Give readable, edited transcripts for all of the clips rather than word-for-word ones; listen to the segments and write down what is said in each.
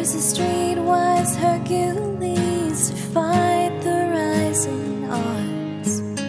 There's a streetwise Hercules to fight the rising odds.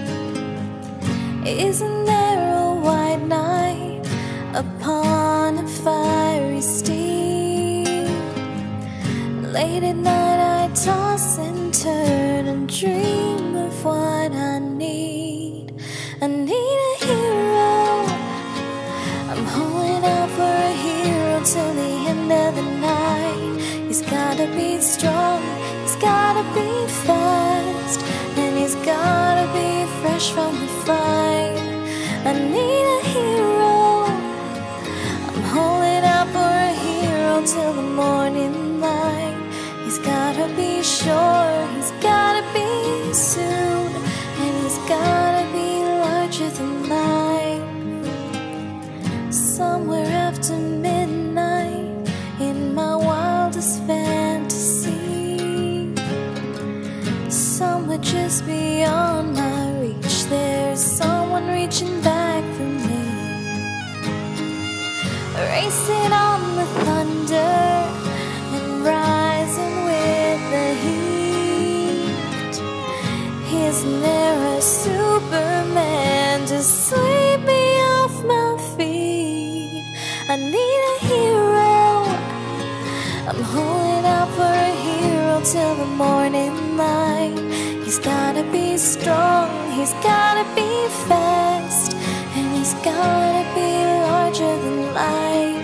Isn't there a white knight upon a fiery steed? Late at night I toss and turn and dream of what I need. I need a hero. I'm holding out for a hero till the end of the night. He's gotta be strong, he's gotta be fast, and he's gotta be fresh from the fight. I need a hero. I'm holding out for a hero till the morning light. He's gotta be sure, he's gotta be soon, and he's gotta be larger than life. Somewhere after midnight, in my wildest fantasy, somewhere just beyond my reach, there's someone reaching back for me. Racing on the thunder and rising with the heat. Isn't there a Superman to sweep me off my feet? I need a hero. I'm holding out for a hero till the morning light. He's gotta be strong, he's gotta be fast, and he's gotta be larger than life.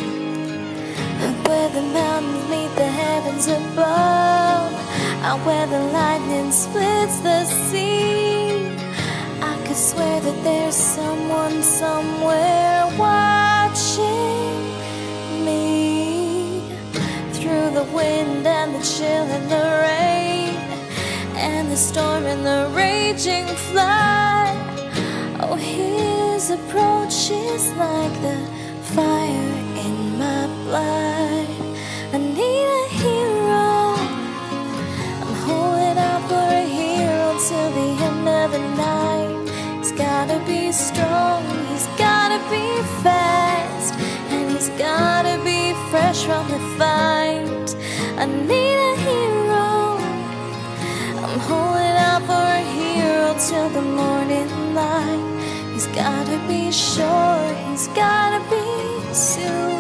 Where the mountains meet the heavens above, out where the lightning splits the sea, I could swear that there's someone somewhere watching me. Through the wind and the chill and the rain, and the storm and the raging flood, oh, his approach is like the fire in my blood. I need a hero. I'm holding out for a hero till the end of the night. He's gotta be strong, he's gotta be fast, and he's gotta be fresh from the fight. I need a hero. I'm holding out for a hero till the morning light. He's gotta be sure, he's gotta be soon,